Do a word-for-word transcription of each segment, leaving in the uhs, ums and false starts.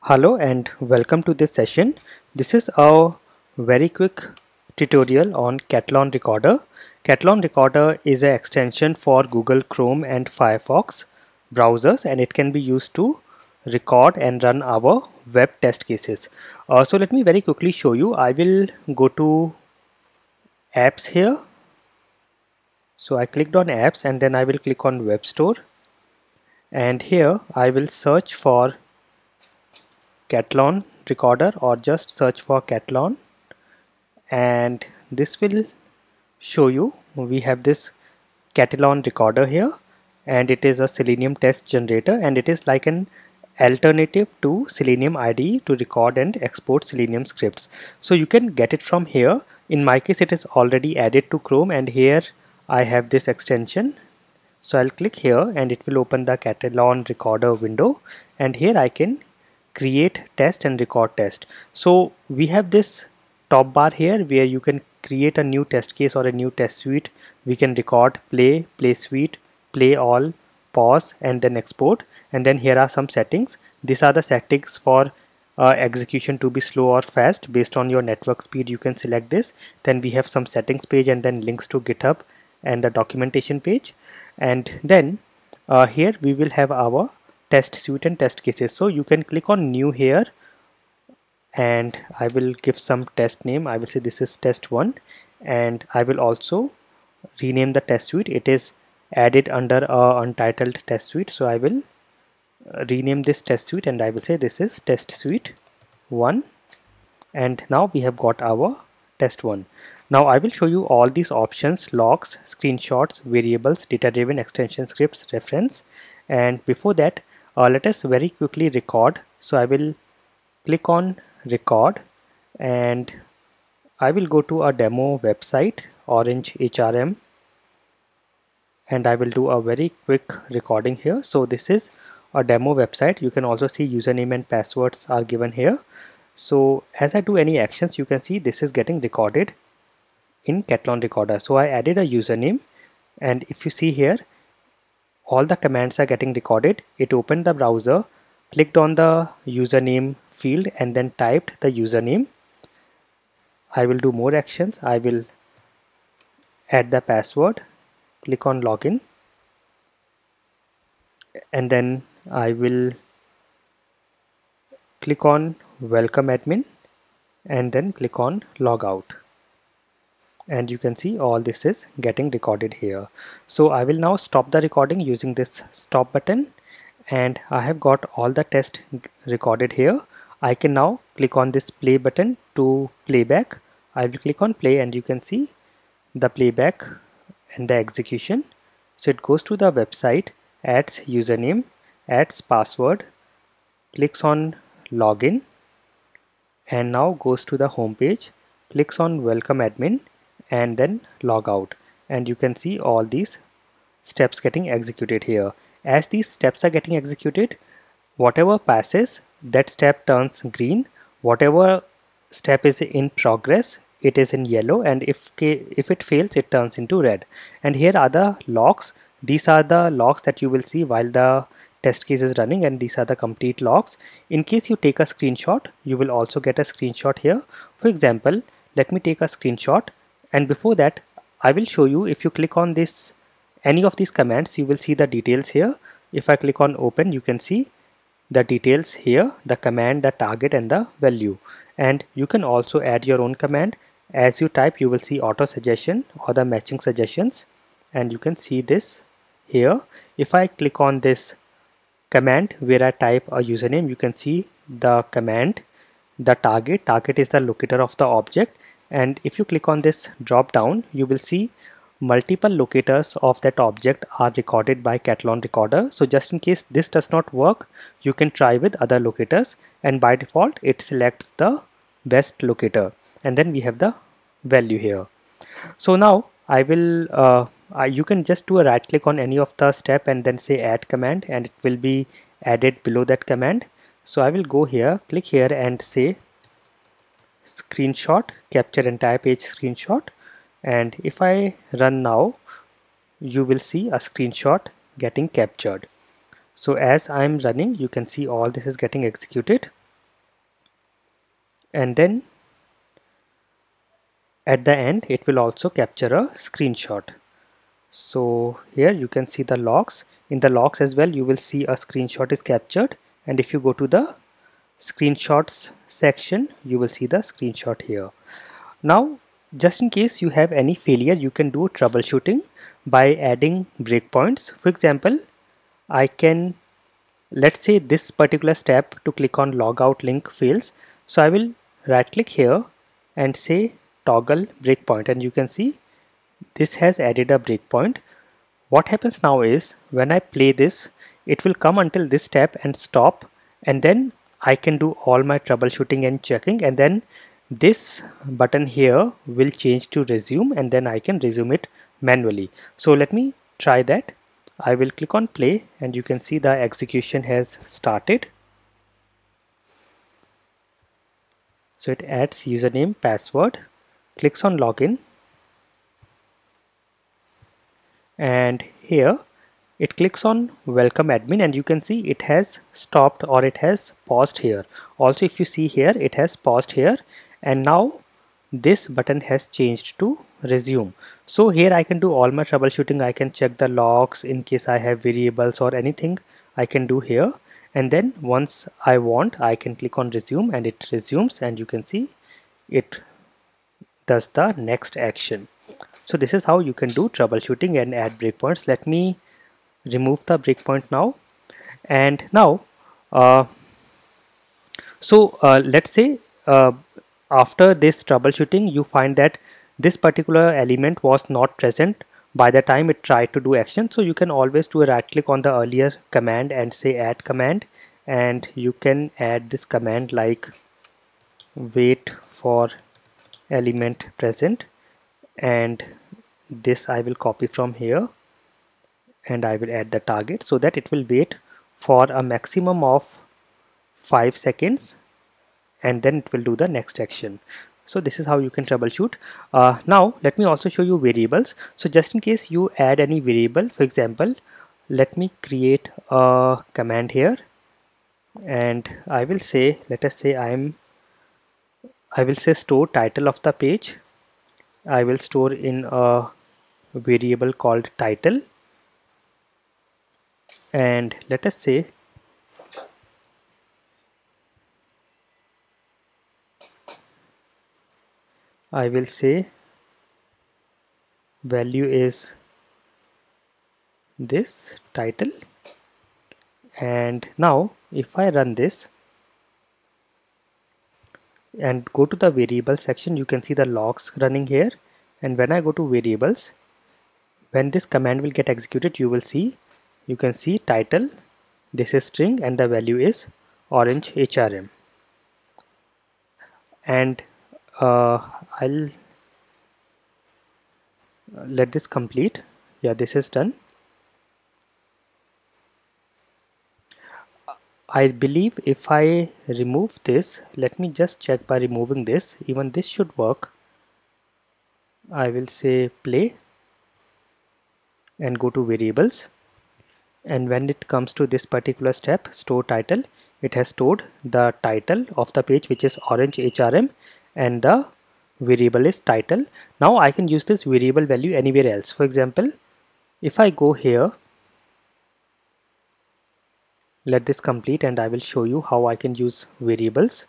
Hello and welcome to this session. This is a very quick tutorial on Catalan Recorder. Catalan Recorder is an extension for Google Chrome and Firefox browsers, and it can be used to record and run our web test cases. Uh, so let me very quickly show you. I will go to apps here. So I clicked on apps and then I will click on web store, and here I will search for Catalan Recorder or just search for Catalan, and this will show you we have this Catalan Recorder here, and it is a Selenium test generator, and it is like an alternative to Selenium I D E to record and export Selenium scripts. So you can get it from here. In my case it is already added to Chrome, and here I have this extension. So I'll click here and it will open the Catalan Recorder window, and here I can create test and record test. So we have this top bar here where you can create a new test case or a new test suite. We can record, play, play suite, play all, pause, and then export. And then here are some settings. These are the settings for uh, execution to be slow or fast based on your network speed. You can select this. Then we have some settings page and then links to GitHub and the documentation page. And then uh, here we will have our test suite and test cases. So you can click on new here, and I will give some test name. I will say this is test one, and I will also rename the test suite. It is added under a untitled test suite, so I will rename this test suite and I will say this is test suite one, and now we have got our test one. Now I will show you all these options: logs, screenshots, variables, data driven, extension, scripts, reference. And before that, uh, let us very quickly record. So I will click on record, and I will go to a demo website, Orange H R M, and I will do a very quick recording here. So this is a demo website. You can also see username and passwords are given here. So as I do any actions, you can see this is getting recorded in Catalan Recorder. So I added a username, and if you see here, all the commands are getting recorded. It opened the browser, clicked on the username field, and then typed the username. I will do more actions. I will add the password, click on login, and then I will click on welcome admin and then click on logout. And you can see all this is getting recorded here. So I will now stop the recording using this stop button, and I have got all the test recorded here. I can now click on this play button to playback. I will click on play, and you can see the playback and the execution. So it goes to the website, adds username, adds password, clicks on login, and now goes to the home page, clicks on welcome admin, and then log out. And you can see all these steps getting executed here. As these steps are getting executed, whatever passes, that step turns green. Whatever step is in progress, it is in yellow, and if if it fails, it turns into red. And here are the logs. These are the logs that you will see while the test case is running, and these are the complete logs. In case you take a screenshot, you will also get a screenshot here. For example, let me take a screenshot, and before that I will show you, if you click on this any of these commands, you will see the details here. If I click on open, you can see the details here, the command, the target, and the value. And you can also add your own command. As you type, you will see auto suggestion or the matching suggestions, and you can see this here. If I click on this command where I type a username, you can see the command, the target. Target is the locator of the object, and if you click on this drop down, you will see multiple locators of that object are recorded by Catalan Recorder. So just in case this does not work, you can try with other locators, and by default it selects the best locator, and then we have the value here. So now I will uh, I, you can just do a right click on any of the step and then say add command, and it will be added below that command. So I will go here, click here, and say screenshot, capture entire page screenshot, and if I run now, you will see a screenshot getting captured. So as I'm running, you can see all this is getting executed. and then at the end it will also capture a screenshot. So here you can see the logs. In the logs as well you will see a screenshot is captured, and if you go to the screenshots section you will see the screenshot here. Now just in case you have any failure, you can do troubleshooting by adding breakpoints. For example, I can, let's say this particular step to click on logout link fails, so I will right click here and say toggle breakpoint, and you can see this has added a breakpoint. What happens now is when I play this, it will come until this step and stop, and then I can do all my troubleshooting and checking, and then this button here will change to resume, and then I can resume it manually. So let me try that. I will click on play and you can see the execution has started. So it adds username, password, clicks on login, and here it clicks on welcome admin, and you can see it has stopped or it has paused here. Also if you see here, it has paused here, and now this button has changed to resume. So here I can do all my troubleshooting. I can check the logs in case I have variables or anything I can do here, and then once I want I can click on resume and it resumes, and you can see it does the next action. So this is how you can do troubleshooting and add breakpoints. Let me remove the breakpoint now. And now uh, so uh, let's say uh, after this troubleshooting you find that this particular element was not present by the time it tried to do action. So you can always do a right click on the earlier command and say add command, and you can add this command like wait for element present, and this I will copy from here and I will add the target so that it will wait for a maximum of five seconds and then it will do the next action. So this is how you can troubleshoot. Uh, now let me also show you variables. So just in case you add any variable, for example, let me create a command here and I will say, let us say I'm I will say store title of the page. I will store in a variable called title, and let us say I will say value is this title, and now if I run this and go to the variable section, you can see the logs running here, and when I go to variables, when this command will get executed, you will see you can see title, this is string, and the value is orange H R M. And uh, I'll let this complete. Yeah, this is done. I believe if I remove this, let me just check by removing this, even this should work. I will say play and go to variables, and when it comes to this particular step, store title, it has stored the title of the page, which is orange H R M, and the variable is title. Now I can use this variable value anywhere else. For example, if I go here, let this complete and I will show you how I can use variables.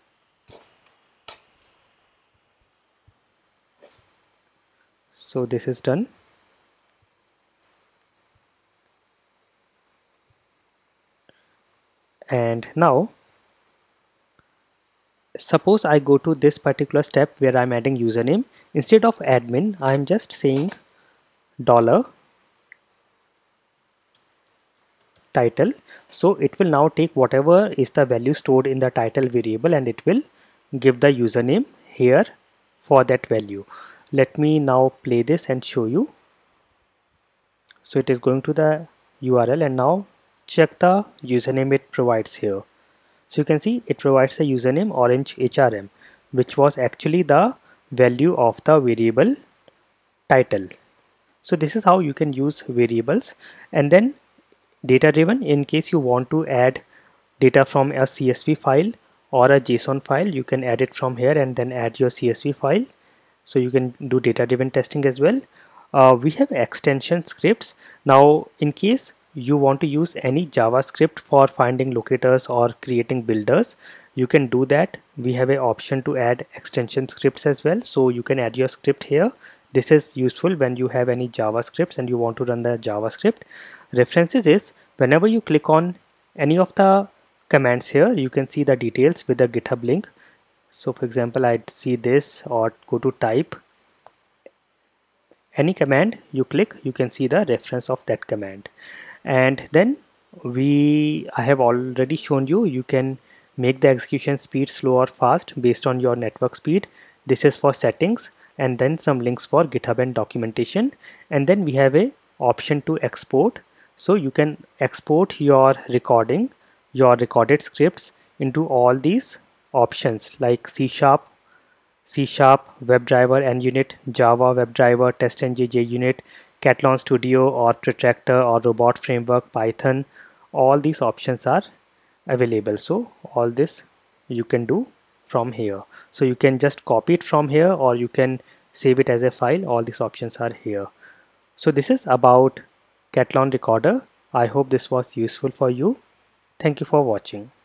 So this is done. And now suppose I go to this particular step where I'm adding username. Instead of admin, I'm just saying dollar title. So it will now take whatever is the value stored in the title variable and it will give the username here for that value. Let me now play this and show you. So it is going to the U R L, and now check the username it provides here. So you can see it provides the username orange H R M, which was actually the value of the variable title. So this is how you can use variables. And then data driven, in case you want to add data from a C S V file or a JSON file, you can add it from here and then add your C S V file. So you can do data driven testing as well. Uh, we have extension scripts. Now in case you want to use any JavaScript for finding locators or creating builders, you can do that. We have an option to add extension scripts as well, so you can add your script here. This is useful when you have any JavaScripts and you want to run the JavaScript. References is whenever you click on any of the commands here, you can see the details with the GitHub link. So for example, I'd see this, or go to type any command you click, you can see the reference of that command. And then we I have already shown you you can make the execution speed slow or fast based on your network speed. This is for settings, and then some links for GitHub and documentation. And then we have a option to export, so you can export your recording, your recorded scripts into all these options like C sharp, C sharp, WebDriver, NUnit, Java, WebDriver, TestNG, JUnit, Catalan Studio or Protractor or Robot Framework, Python. All these options are available. So all this you can do from here. So you can just copy it from here, or you can save it as a file. All these options are here. So this is about Catalan Recorder. I hope this was useful for you. Thank you for watching.